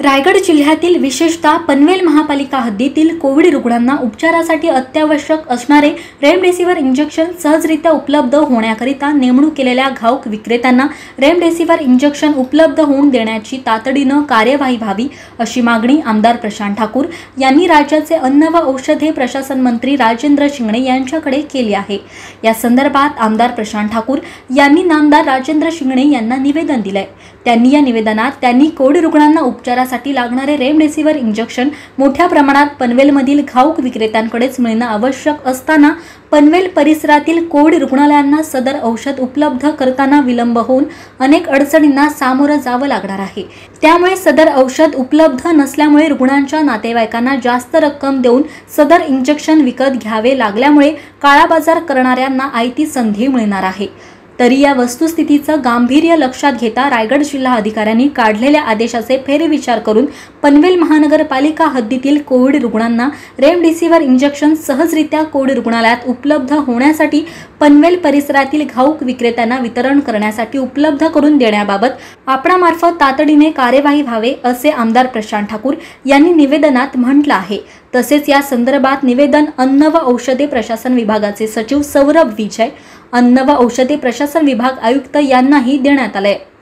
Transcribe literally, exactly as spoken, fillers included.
रायगड जिल्ह्यातील विशेषतः पनवेल महापालिका हद्दीतील कोविड रुग्णांना उपचारासाठी अत्यावश्यक असणारे रेमडेसिवीर इंजेक्शन सहजरित्या उपलब्ध होण्याकरिता नेमणूक केलेल्या घाऊक विक्रेत्यांना रेमडेसिवीर इंजेक्शन उपलब्ध होऊन देण्याची तातडीनं कार्यवाही व्हावी अशी मागणी आमदार प्रशांत ठाकूर यांनी राज्याचे अन्न व औषधे प्रशासन मंत्री राजेंद्र शिंगणे यांच्याकडे केली आहे। या संदर्भात आमदार प्रशांत ठाकूर यांनी नामदार राजेंद्र शिंगणे यांना निवेदन दिले। त्यांनी या निवेदनात त्यांनी कोविड रुग्णांना उपचारासाठी लागणारे रेमडेसिवीर इंजेक्शन मोठ्या प्रमाणात पनवेलमधील घाऊक विक्रेत्यांकडेच मिळणं आवश्यक असताना पनवेल परिसरातील कोविड रुग्णालयांना सदर औषध उपलब्ध करताना विलंब होऊन अनेक अडचणींना सामोरं जावं लागणार आहे। त्यामुळे सदर औषध उपलब्ध नसल्यामुळे रुग्णांच्या नातेवाईकांना जास्त रक्कम देऊन सदर इंजेक्शन विकत घ्यावे लागल्यामुळे काळा बाजार करणाऱ्यांना आयती संधी मिळणार आहे। तरी या वस्तुस्थितीचं गांभीर्य लक्षात घेता रायगड जिल्हा अधिकाऱ्यांनी काढलेल्या आदेशाचे फेरविचार करून पनवेल महानगरपालिका हद्दीतील कोविड रुग्णांना रेमडेसिवीर इंजेक्शन सहजरित्या कोविड रुग्णालयात उपलब्ध होण्यासाठी पनवेल परिसरातील घाऊक विक्रेत्यांना वितरण करण्यासाठी उपलब्ध करून देण्याबाबत आपणामार्फत तातडीने कार्यवाही व्हावे असे आमदार प्रशांत ठाकूर यांनी निवेदनात म्हटलं आहे। तसेच या संदर्भात निवेदन अन्न व औषधे प्रशासन विभागाचे सचिव सौरभ विजय, अन्न व औषधे प्रशासन विभाग आयुक्त यांनाही देण्यात आले।